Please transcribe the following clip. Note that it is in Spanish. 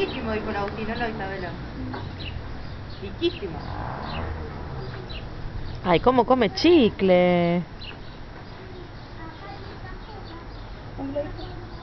riquísimo, dijo un Agustín, no, Isabela. Riquísimo. Ay, cómo come chicle. Un globito.